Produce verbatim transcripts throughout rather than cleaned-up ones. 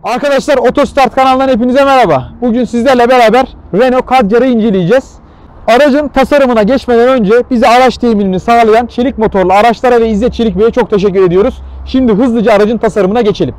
Arkadaşlar Otostart kanalından hepinize merhaba. Bugün sizlerle beraber Renault Kadjar'ı inceleyeceğiz. Aracın tasarımına geçmeden önce bize araç teminini sağlayan Çelik Motorlu Araçlara ve İzzet Çelik Bey'e çok teşekkür ediyoruz. Şimdi hızlıca aracın tasarımına geçelim.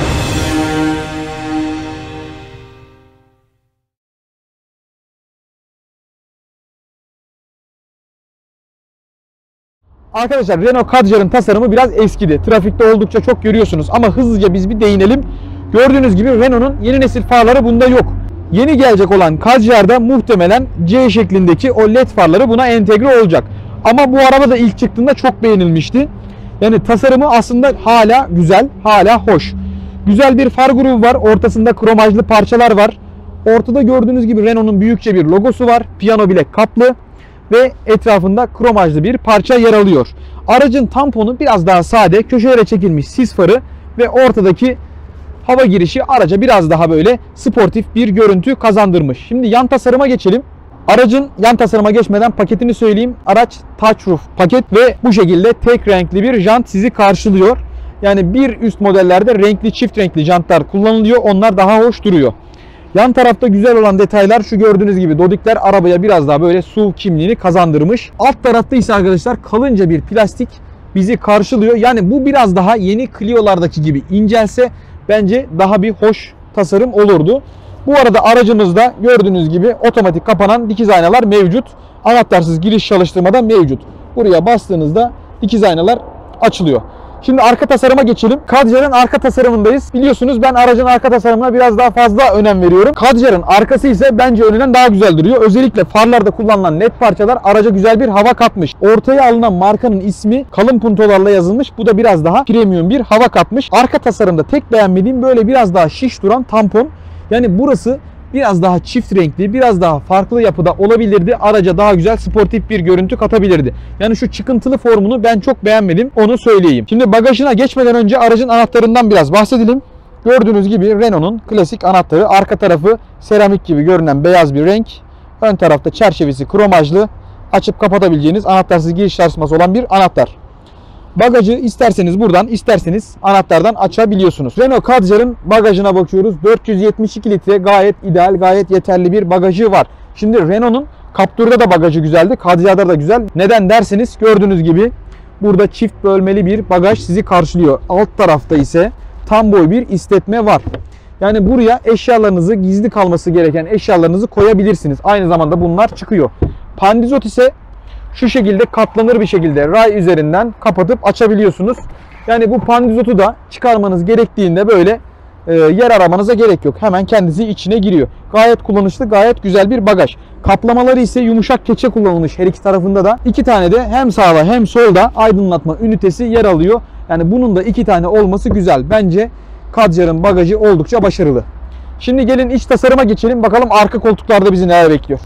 Arkadaşlar Renault Kadjar'ın tasarımı biraz eskidi. Trafikte oldukça çok görüyorsunuz ama hızlıca biz bir değinelim. Gördüğünüz gibi Renault'un yeni nesil farları bunda yok. Yeni gelecek olan Kadjar'da muhtemelen C şeklindeki o led farları buna entegre olacak. Ama bu araba da ilk çıktığında çok beğenilmişti. Yani tasarımı aslında hala güzel, hala hoş. Güzel bir far grubu var. Ortasında kromajlı parçalar var. Ortada gördüğünüz gibi Renault'un büyükçe bir logosu var. Piyano bilek kaplı ve etrafında kromajlı bir parça yer alıyor. Aracın tamponu biraz daha sade, köşelere çekilmiş sis farı ve ortadaki hava girişi araca biraz daha böyle sportif bir görüntü kazandırmış. Şimdi yan tasarıma geçelim. Aracın yan tasarıma geçmeden paketini söyleyeyim. Araç Touch Roof paket ve bu şekilde tek renkli bir jant sizi karşılıyor. Yani bir üst modellerde renkli çift renkli jantlar kullanılıyor. Onlar daha hoş duruyor. Yan tarafta güzel olan detaylar şu gördüğünüz gibi dodikler arabaya biraz daha böyle S U V kimliğini kazandırmış. Alt tarafta ise arkadaşlar kalınca bir plastik bizi karşılıyor. Yani bu biraz daha yeni Clio'lardaki gibi incelse bence daha bir hoş tasarım olurdu. Bu arada aracımızda gördüğünüz gibi otomatik kapanan dikiz aynalar mevcut. Anahtarsız giriş çalıştırmada mevcut. Buraya bastığınızda dikiz aynalar açılıyor. Şimdi arka tasarıma geçelim. Kadjar'ın arka tasarımındayız. Biliyorsunuz ben aracın arka tasarımına biraz daha fazla önem veriyorum. Kadjar'ın arkası ise bence önünden daha güzel duruyor. Özellikle farlarda kullanılan led parçalar araca güzel bir hava katmış. Ortaya alınan markanın ismi kalın puntolarla yazılmış. Bu da biraz daha premium bir hava katmış. Arka tasarımda tek beğenmediğim böyle biraz daha şiş duran tampon. Yani burası biraz daha çift renkli, biraz daha farklı yapıda olabilirdi. Araca daha güzel sportif bir görüntü katabilirdi. Yani şu çıkıntılı formunu ben çok beğenmedim. Onu söyleyeyim. Şimdi bagajına geçmeden önce aracın anahtarından biraz bahsedelim. Gördüğünüz gibi Renault'un klasik anahtarı. Arka tarafı seramik gibi görünen beyaz bir renk. Ön tarafta çerçevesi kromajlı. Açıp kapatabileceğiniz anahtarsız giriş çalışması olan bir anahtar. Bagajı isterseniz buradan, isterseniz anahtardan açabiliyorsunuz. Renault Kadjar'ın bagajına bakıyoruz. dört yüz yetmiş iki litre gayet ideal, gayet yeterli bir bagajı var. Şimdi Renault'un Captur'da da bagajı güzeldi. Kadjar'da da güzel. Neden derseniz gördüğünüz gibi burada çift bölmeli bir bagaj sizi karşılıyor. Alt tarafta ise tam boy bir istetme var. Yani buraya eşyalarınızı, gizli kalması gereken eşyalarınızı koyabilirsiniz. Aynı zamanda bunlar çıkıyor. Pandizot ise şu şekilde katlanır bir şekilde ray üzerinden kapatıp açabiliyorsunuz. Yani bu pandizotu da çıkarmanız gerektiğinde böyle e, yer aramanıza gerek yok. Hemen kendisi içine giriyor. Gayet kullanışlı, gayet güzel bir bagaj. Kaplamaları ise yumuşak keçe kullanılmış her iki tarafında da. İki tane de hem sağda hem solda aydınlatma ünitesi yer alıyor. Yani bunun da iki tane olması güzel. Bence Kadjar'ın bagajı oldukça başarılı. Şimdi gelin iç tasarıma geçelim. Bakalım arka koltuklarda bizi neler bekliyor.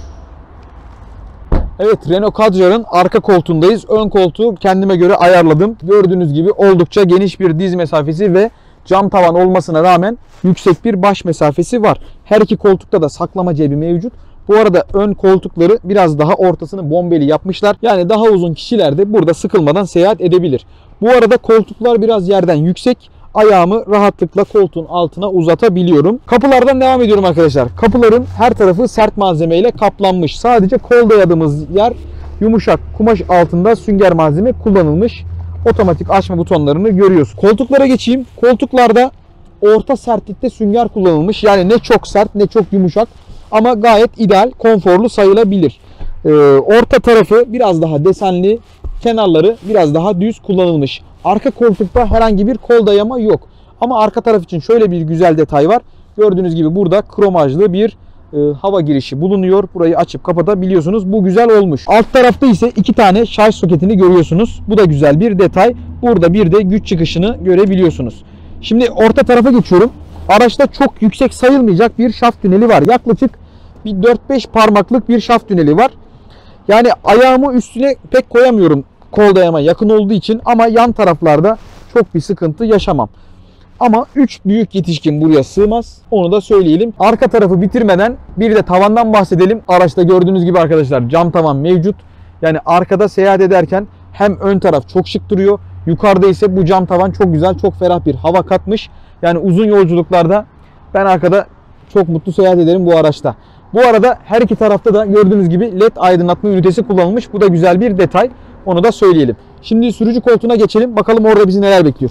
Evet, Renault Kadjar'ın arka koltuğundayız. Ön koltuğu kendime göre ayarladım. Gördüğünüz gibi oldukça geniş bir diz mesafesi ve cam tavan olmasına rağmen yüksek bir baş mesafesi var. Her iki koltukta da saklama cebi mevcut. Bu arada ön koltukları biraz daha ortasını bombeli yapmışlar. Yani daha uzun kişiler de burada sıkılmadan seyahat edebilir. Bu arada koltuklar biraz yerden yüksek. Ayağımı rahatlıkla koltuğun altına uzatabiliyorum. Kapılardan devam ediyorum arkadaşlar. Kapıların her tarafı sert malzemeyle kaplanmış. Sadece kol dayadığımız yer yumuşak kumaş altında sünger malzeme kullanılmış. Otomatik açma butonlarını görüyoruz. Koltuklara geçeyim. Koltuklarda orta sertlikte sünger kullanılmış. Yani ne çok sert ne çok yumuşak ama gayet ideal, konforlu sayılabilir. Ee, orta tarafı biraz daha desenli, kenarları biraz daha düz kullanılmış. Arka koltukta herhangi bir kol dayama yok. Ama arka taraf için şöyle bir güzel detay var. Gördüğünüz gibi burada kromajlı bir e, hava girişi bulunuyor. Burayı açıp kapatabiliyorsunuz. Bu güzel olmuş. Alt tarafta ise iki tane şarj soketini görüyorsunuz. Bu da güzel bir detay. Burada bir de güç çıkışını görebiliyorsunuz. Şimdi orta tarafa geçiyorum. Araçta çok yüksek sayılmayacak bir şaft tüneli var. Yaklaşık bir dört beş parmaklık bir şaft tüneli var. Yani ayağımı üstüne pek koyamıyorum kol dayama yakın olduğu için ama yan taraflarda çok bir sıkıntı yaşamam. Ama üç büyük yetişkin buraya sığmaz. Onu da söyleyelim. Arka tarafı bitirmeden bir de tavandan bahsedelim. Araçta gördüğünüz gibi arkadaşlar cam tavan mevcut. Yani arkada seyahat ederken hem ön taraf çok şık duruyor. Yukarıda ise bu cam tavan çok güzel, çok ferah bir hava katmış. Yani uzun yolculuklarda Ben arkada çok mutlu seyahat ederim bu araçta. Bu arada her iki tarafta da gördüğünüz gibi led aydınlatma ünitesi kullanılmış. Bu da güzel bir detay. Onu da söyleyelim. Şimdi sürücü koltuğuna geçelim. Bakalım orada bizi neler bekliyor.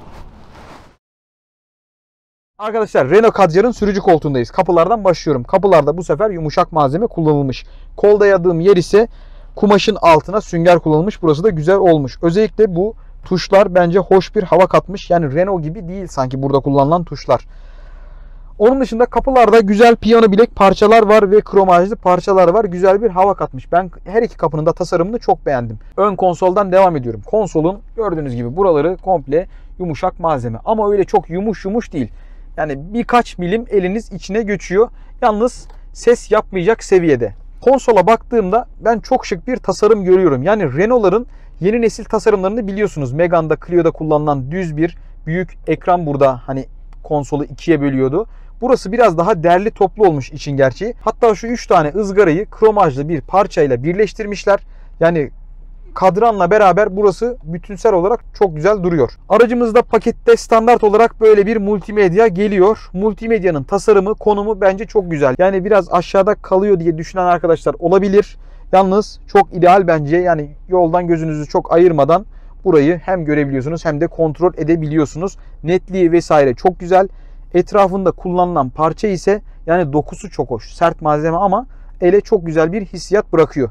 Arkadaşlar Renault Kadjar'ın sürücü koltuğundayız. Kapılardan başlıyorum. Kapılarda bu sefer yumuşak malzeme kullanılmış. Kol dayadığım yer ise kumaşın altına sünger kullanılmış. Burası da güzel olmuş. Özellikle bu tuşlar bence hoş bir hava katmış. Yani Renault gibi değil sanki burada kullanılan tuşlar. Onun dışında kapılarda güzel piyano bilek parçalar var ve kromajlı parçalar var. Güzel bir hava katmış. Ben her iki kapının da tasarımını çok beğendim. Ön konsoldan devam ediyorum. Konsolun gördüğünüz gibi buraları komple yumuşak malzeme. Ama öyle çok yumuş yumuş değil. Yani birkaç milim eliniz içine göçüyor. Yalnız ses yapmayacak seviyede. Konsola baktığımda ben çok şık bir tasarım görüyorum. Yani Renault'ların yeni nesil tasarımlarını biliyorsunuz. Megane'da, Clio'da kullanılan düz bir büyük ekran burada hani konsolu ikiye bölüyordu. Burası biraz daha derli toplu olmuş için gerçeği. Hatta şu üç tane ızgarayı kromajlı bir parçayla birleştirmişler. Yani kadranla beraber burası bütünsel olarak çok güzel duruyor. Aracımızda pakette standart olarak böyle bir multimedya geliyor. Multimedyanın tasarımı, konumu bence çok güzel. Yani biraz aşağıda kalıyor diye düşünen arkadaşlar olabilir. Yalnız çok ideal bence. Yani yoldan gözünüzü çok ayırmadan burayı hem görebiliyorsunuz hem de kontrol edebiliyorsunuz. Netliği vesaire çok güzel. Etrafında kullanılan parça ise yani dokusu çok hoş. Sert malzeme ama ele çok güzel bir hissiyat bırakıyor.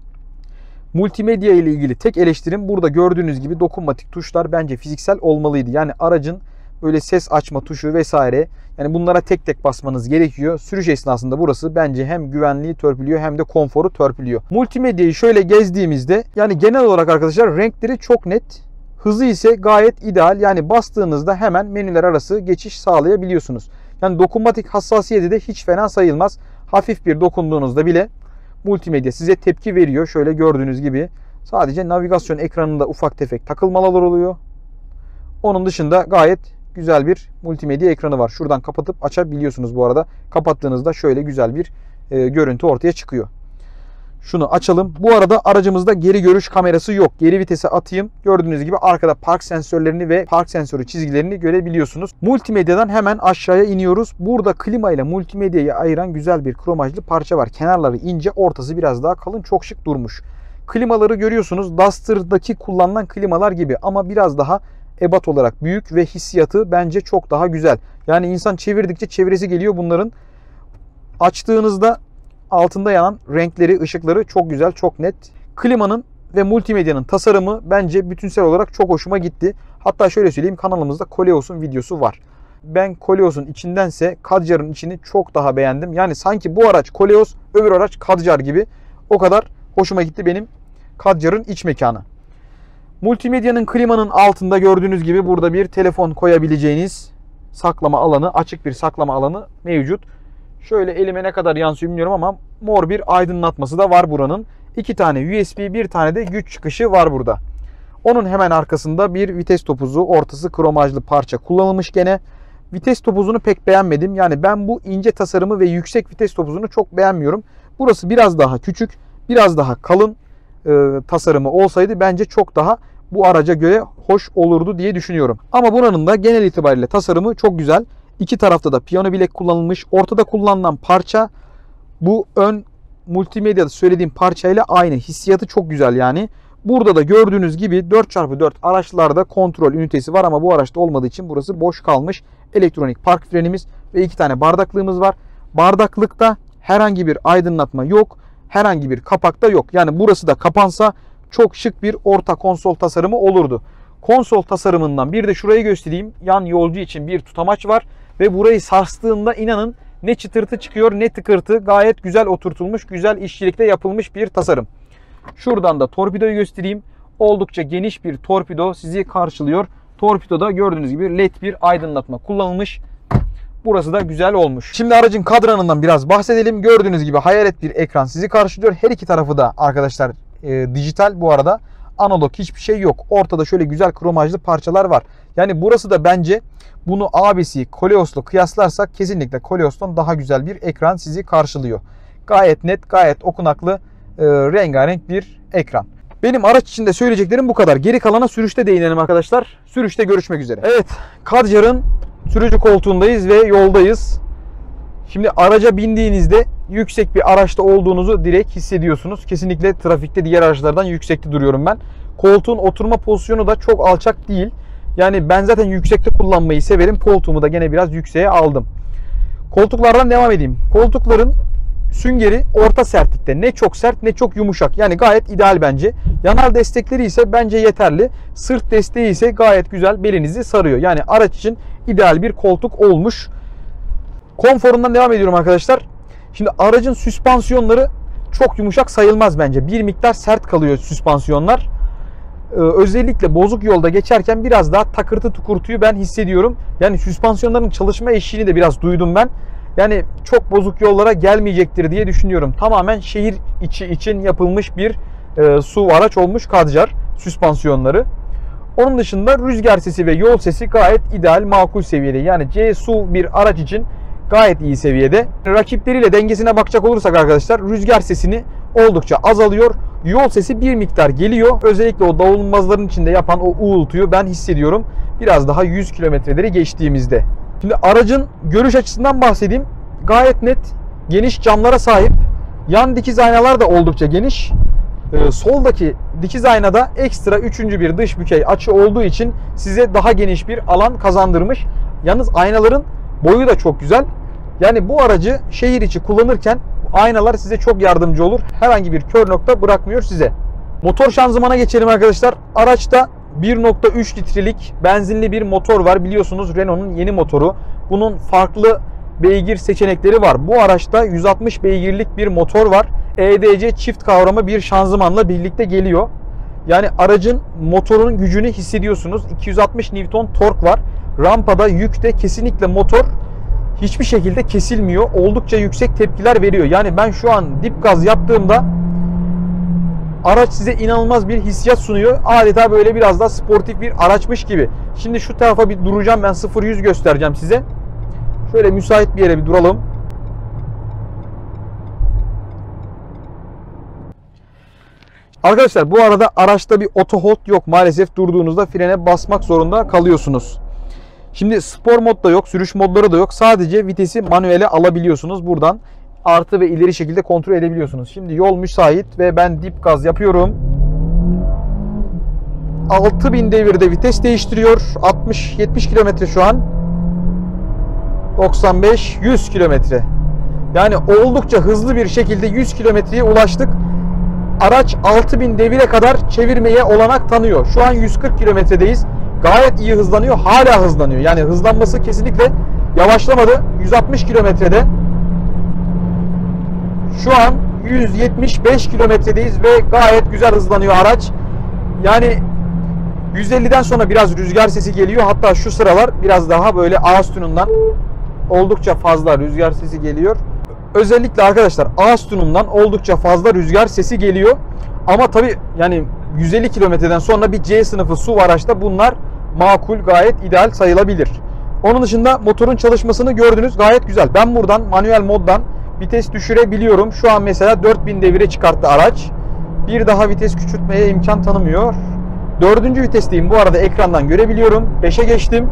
Multimedya ile ilgili tek eleştirim burada gördüğünüz gibi dokunmatik tuşlar bence fiziksel olmalıydı. Yani aracın böyle ses açma tuşu vesaire yani bunlara tek tek basmanız gerekiyor. Sürüş esnasında burası bence hem güvenliği törpülüyor hem de konforu törpülüyor. Multimedyayı şöyle gezdiğimizde yani genel olarak arkadaşlar renkleri çok net. Hızı ise gayet ideal. Yani bastığınızda hemen menüler arası geçiş sağlayabiliyorsunuz. Yani dokunmatik hassasiyeti de hiç fena sayılmaz. Hafif bir dokunduğunuzda bile multimedya size tepki veriyor. Şöyle gördüğünüz gibi sadece navigasyon ekranında ufak tefek takılmalar oluyor. Onun dışında gayet güzel bir multimedya ekranı var. Şuradan kapatıp açabiliyorsunuz bu arada. Kapattığınızda şöyle güzel bir e, görüntü ortaya çıkıyor. Şunu açalım. Bu arada aracımızda geri görüş kamerası yok. Geri vitese atayım. Gördüğünüz gibi arkada park sensörlerini ve park sensörü çizgilerini görebiliyorsunuz. Multimedyadan hemen aşağıya iniyoruz. Burada klima ile multimedyayı ayıran güzel bir kromajlı parça var. Kenarları ince, ortası biraz daha kalın. Çok şık durmuş. Klimaları görüyorsunuz. Duster'daki kullanılan klimalar gibi ama biraz daha ebat olarak büyük ve hissiyatı bence çok daha güzel. Yani insan çevirdikçe çevresi geliyor bunların. Açtığınızda altında yanan renkleri, ışıkları çok güzel, çok net. Klimanın ve multimedyanın tasarımı bence bütünsel olarak çok hoşuma gitti. Hatta şöyle söyleyeyim, kanalımızda Koleos'un videosu var. Ben Koleos'un içindense Kadjar'ın içini çok daha beğendim. Yani sanki bu araç Koleos, öbür araç Kadjar gibi. O kadar hoşuma gitti benim Kadjar'ın iç mekanı. Multimedyanın klimanın altında gördüğünüz gibi burada bir telefon koyabileceğiniz saklama alanı, açık bir saklama alanı mevcut. Şöyle elime ne kadar yansıyor bilmiyorum ama mor bir aydınlatması da var buranın. İki tane U S B, bir tane de güç çıkışı var burada. Onun hemen arkasında bir vites topuzu, ortası kromajlı parça kullanılmış gene. Vites topuzunu pek beğenmedim. Yani ben bu ince tasarımı ve yüksek vites topuzunu çok beğenmiyorum. Burası biraz daha küçük, biraz daha kalın e, tasarımı olsaydı bence çok daha bu araca göre hoş olurdu diye düşünüyorum. Ama buranın da genel itibariyle tasarımı çok güzel. İki tarafta da piyano bilek kullanılmış. Ortada kullanılan parça bu ön multimedyada söylediğim parçayla aynı. Hissiyatı çok güzel yani. Burada da gördüğünüz gibi dört çarpı dört araçlarda kontrol ünitesi var ama bu araçta olmadığı için burası boş kalmış. Elektronik park frenimiz ve iki tane bardaklığımız var. Bardaklıkta herhangi bir aydınlatma yok. Herhangi bir kapak da yok. Yani burası da kapansa çok şık bir orta konsol tasarımı olurdu. Konsol tasarımından bir de şurayı göstereyim. Yan yolcu için bir tutamaç var. Ve burayı sarstığında inanın ne çıtırtı çıkıyor ne tıkırtı. Gayet güzel oturtulmuş, güzel işçilikte yapılmış bir tasarım. Şuradan da torpidoyu göstereyim. Oldukça geniş bir torpido sizi karşılıyor. Torpidoda gördüğünüz gibi led bir aydınlatma kullanılmış. Burası da güzel olmuş. Şimdi aracın kadranından biraz bahsedelim. Gördüğünüz gibi hayalet bir ekran sizi karşılıyor. Her iki tarafı da arkadaşlar e, dijital bu arada. Analog hiçbir şey yok. Ortada şöyle güzel kromajlı parçalar var. Yani burası da bence bunu abisi Koleos'la kıyaslarsak kesinlikle Koleos'tan daha güzel bir ekran sizi karşılıyor. Gayet net, gayet okunaklı, e, rengarenk bir ekran. Benim araç içinde söyleyeceklerim bu kadar. Geri kalana sürüşte değinelim arkadaşlar. Sürüşte görüşmek üzere. Evet, Kadjar'ın Sürücü koltuğundayız ve yoldayız. Şimdi araca bindiğinizde yüksek bir araçta olduğunuzu direkt hissediyorsunuz. Kesinlikle trafikte diğer araçlardan yüksekte duruyorum ben. Koltuğun oturma pozisyonu da çok alçak değil. Yani ben zaten yüksekte kullanmayı severim. Koltuğumu da gene biraz yükseğe aldım. Koltuklardan devam edeyim. Koltukların süngeri orta sertlikte. Ne çok sert ne çok yumuşak. Yani gayet ideal bence. Yanal destekleri ise bence yeterli. Sırt desteği ise gayet güzel belinizi sarıyor. Yani araç için ideal bir koltuk olmuş. Konforundan devam ediyorum arkadaşlar. Şimdi aracın süspansiyonları çok yumuşak sayılmaz bence. Bir miktar sert kalıyor süspansiyonlar. Ee, özellikle bozuk yolda geçerken biraz daha takırtı tukurtuyu ben hissediyorum. Yani süspansiyonların çalışma eşiğini de biraz duydum ben. Yani çok bozuk yollara gelmeyecektir diye düşünüyorum. Tamamen şehir içi için yapılmış bir e, S U V araç olmuş Kadjar süspansiyonları. Onun dışında rüzgar sesi ve yol sesi gayet ideal, makul seviyede. Yani C S U V bir araç için gayet iyi seviyede. Rakipleriyle dengesine bakacak olursak arkadaşlar rüzgar sesini oldukça azalıyor. Yol sesi bir miktar geliyor. Özellikle o davulunmazların içinde yapan o uğultuyu ben hissediyorum. Biraz daha yüz kilometreleri geçtiğimizde. Şimdi aracın görüş açısından bahsedeyim. Gayet net, geniş camlara sahip. Yan dikiz aynalar da oldukça geniş. Ee, soldaki dikiz aynada ekstra üçüncü bir dış bükey açı olduğu için size daha geniş bir alan kazandırmış. Yalnız aynaların boyu da çok güzel. Yani bu aracı şehir içi kullanırken aynalar size çok yardımcı olur. Herhangi bir kör nokta bırakmıyor size. Motor şanzımana geçelim arkadaşlar. Araçta bir nokta üç litrelik benzinli bir motor var. Biliyorsunuz Renault'un yeni motoru. Bunun farklı beygir seçenekleri var. Bu araçta yüz altmış beygirlik bir motor var. E D C çift kavramı bir şanzımanla birlikte geliyor. Yani aracın motorun gücünü hissediyorsunuz. iki yüz altmış Newton tork var. Rampada, yükte kesinlikle motor hiçbir şekilde kesilmiyor. Oldukça yüksek tepkiler veriyor. Yani ben şu an dip gaz yaptığımda araç size inanılmaz bir hissiyat sunuyor. Adeta böyle biraz daha sportif bir araçmış gibi. Şimdi şu tarafa bir duracağım. Ben sıfır yüz göstereceğim size. Şöyle müsait bir yere bir duralım. Arkadaşlar bu arada araçta bir auto hold yok. Maalesef durduğunuzda frene basmak zorunda kalıyorsunuz. Şimdi spor modda yok, sürüş modları da yok. Sadece vitesi manuele alabiliyorsunuz. Buradan artı ve ileri şekilde kontrol edebiliyorsunuz. Şimdi yol müsait ve ben dip gaz yapıyorum. altı bin devirde vites değiştiriyor. altmış yetmiş kilometre şu an. doksan beş yüz kilometre. Yani oldukça hızlı bir şekilde yüz kilometreye ulaştık. Araç altı bin devire kadar çevirmeye olanak tanıyor. Şu an yüz kırk kilometredeyiz. Gayet iyi hızlanıyor. Hala hızlanıyor. Yani hızlanması kesinlikle yavaşlamadı. yüz altmış kilometrede. Şu an yüz yetmiş beş kilometredeyiz ve gayet güzel hızlanıyor araç. Yani yüz elliden sonra biraz rüzgar sesi geliyor. Hatta şu sıralar biraz daha böyle ağız tününden oldukça fazla rüzgar sesi geliyor. Özellikle arkadaşlar ağız tününden oldukça fazla rüzgar sesi geliyor. Ama tabi yani yüz elli kilometreden sonra bir C sınıfı S U V araçta bunlar makul, gayet ideal sayılabilir. Onun dışında motorun çalışmasını gördünüz, gayet güzel. Ben buradan manuel moddan vites düşürebiliyorum. Şu an mesela dört bin devire çıkarttı araç. Bir daha vites küçültmeye imkan tanımıyor. Dördüncü vitesteyim bu arada, ekrandan görebiliyorum. beşe geçtim.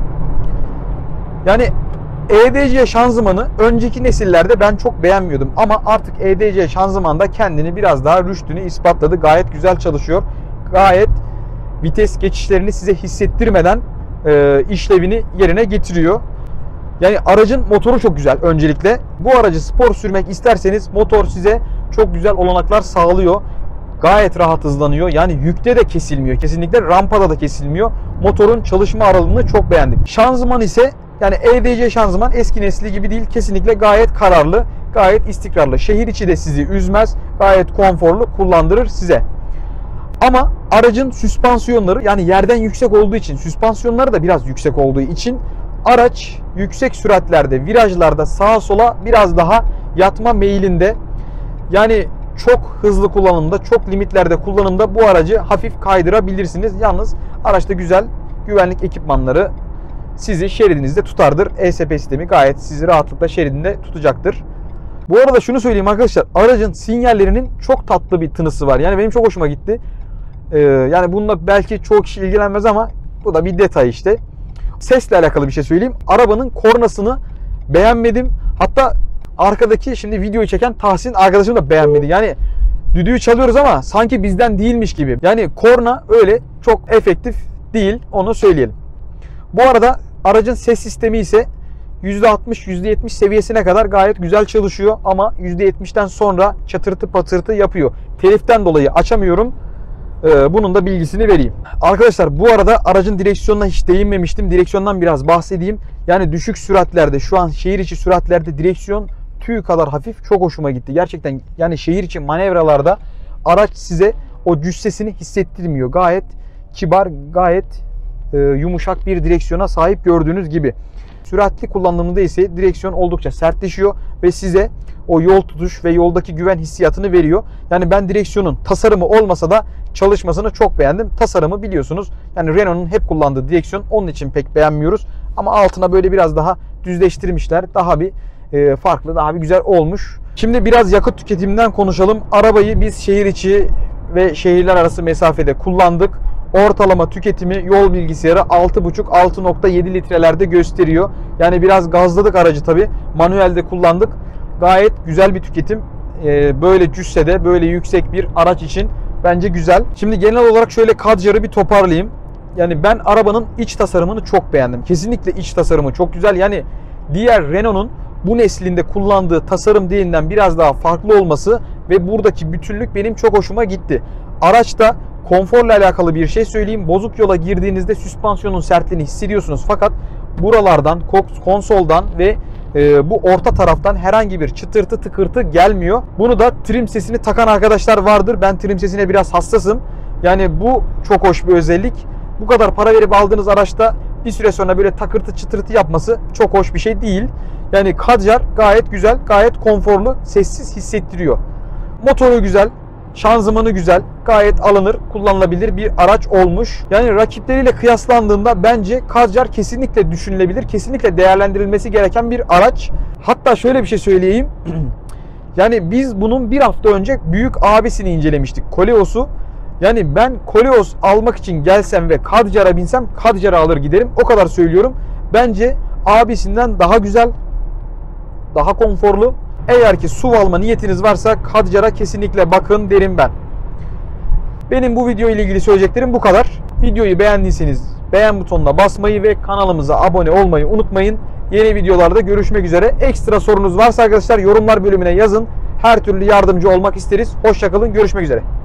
Yani E D C şanzımanı önceki nesillerde ben çok beğenmiyordum. Ama artık E D C şanzımanda kendini biraz daha rüştünü ispatladı. Gayet güzel çalışıyor. Gayet vites geçişlerini size hissettirmeden e, işlevini yerine getiriyor. Yani aracın motoru çok güzel öncelikle. Bu aracı spor sürmek isterseniz motor size çok güzel olanaklar sağlıyor. Gayet rahat hızlanıyor. Yani yükte de kesilmiyor. Kesinlikle rampada da kesilmiyor. Motorun çalışma aralığını çok beğendim. Şanzıman ise yani E D C şanzıman eski nesli gibi değil. Kesinlikle gayet kararlı, gayet istikrarlı. Şehir içi de sizi üzmez. Gayet konforlu kullandırır size. Ama aracın süspansiyonları yani yerden yüksek olduğu için, süspansiyonları da biraz yüksek olduğu için araç yüksek süratlerde, virajlarda sağa sola biraz daha yatma meyilinde. Yani çok hızlı kullanımda, çok limitlerde kullanımda bu aracı hafif kaydırabilirsiniz. Yalnız araçta güzel güvenlik ekipmanları sizi şeridinizde tutardır. E S P sistemi gayet sizi rahatlıkla şeridinde tutacaktır. Bu arada şunu söyleyeyim arkadaşlar. Aracın sinyallerinin çok tatlı bir tınısı var. Yani benim çok hoşuma gitti. Ee, yani bununla belki çoğu kişi ilgilenmez ama bu da bir detay işte. Sesle alakalı bir şey söyleyeyim. Arabanın kornasını beğenmedim. Hatta arkadaki şimdi videoyu çeken Tahsin arkadaşım da beğenmedi. Yani düdüğü çalıyoruz ama sanki bizden değilmiş gibi. Yani korna öyle çok efektif değil, onu söyleyelim. Bu arada aracın ses sistemi ise yüzde altmış yüzde yetmiş seviyesine kadar gayet güzel çalışıyor ama yüzde yetmişten sonra çatırtı patırtı yapıyor. Teliften dolayı açamıyorum. Ee, bunun da bilgisini vereyim. Arkadaşlar bu arada aracın direksiyonuna hiç değinmemiştim. Direksiyondan biraz bahsedeyim. Yani düşük süratlerde, şu an şehir içi süratlerde direksiyon tüy kadar hafif, çok hoşuma gitti. Gerçekten yani şehir içi manevralarda araç size o cüssesini hissettirmiyor. Gayet kibar, gayet e, yumuşak bir direksiyona sahip gördüğünüz gibi. Süratli kullandığımda ise direksiyon oldukça sertleşiyor ve size o yol tutuş ve yoldaki güven hissiyatını veriyor. Yani ben direksiyonun tasarımı olmasa da çalışmasını çok beğendim. Tasarımı biliyorsunuz. Yani Renault'un hep kullandığı direksiyon, onun için pek beğenmiyoruz. Ama altına böyle biraz daha düzleştirmişler. Daha bir e, farklı, daha bir güzel olmuş. Şimdi biraz yakıt tüketiminden konuşalım. Arabayı biz şehir içi ve şehirler arası mesafede kullandık. Ortalama tüketimi yol bilgisayarı altı buçuk altı nokta yedi litrelerde gösteriyor. Yani biraz gazladık aracı tabi. Manuelde kullandık. Gayet güzel bir tüketim. Ee, böyle cüssede, böyle yüksek bir araç için bence güzel. Şimdi genel olarak şöyle Kadjar'ı bir toparlayayım. Yani ben arabanın iç tasarımını çok beğendim. Kesinlikle iç tasarımı çok güzel. Yani diğer Renault'un bu neslinde kullandığı tasarım değilinden biraz daha farklı olması ve buradaki bütünlük benim çok hoşuma gitti. Araçta konforla alakalı bir şey söyleyeyim. Bozuk yola girdiğinizde süspansiyonun sertliğini hissediyorsunuz. Fakat buralardan, konsoldan ve e, bu orta taraftan herhangi bir çıtırtı tıkırtı gelmiyor. Bunu da trim sesini takan arkadaşlar vardır. Ben trim sesine biraz hassasım. Yani bu çok hoş bir özellik. Bu kadar para verip aldığınız araçta bir süre sonra böyle takırtı çıtırtı yapması çok hoş bir şey değil. Yani Kadjar gayet güzel, gayet konforlu, sessiz hissettiriyor. Motoru güzel, şanzımanı güzel, gayet alınır, kullanılabilir bir araç olmuş. Yani rakipleriyle kıyaslandığında bence Kadjar kesinlikle düşünülebilir, kesinlikle değerlendirilmesi gereken bir araç. Hatta şöyle bir şey söyleyeyim. Yani biz bunun bir hafta önce büyük abisini incelemiştik, Koleos'u. Yani ben Koleos almak için gelsem ve Kadjar'a binsem Kadjar'ı alır giderim. O kadar söylüyorum. Bence abisinden daha güzel, daha konforlu. Eğer ki S U V alma niyetiniz varsa Kadjar'a kesinlikle bakın derim ben. Benim bu video ile ilgili söyleyeceklerim bu kadar. Videoyu beğendiyseniz beğen butonuna basmayı ve kanalımıza abone olmayı unutmayın. Yeni videolarda görüşmek üzere. Ekstra sorunuz varsa arkadaşlar yorumlar bölümüne yazın. Her türlü yardımcı olmak isteriz. Hoşça kalın. Görüşmek üzere.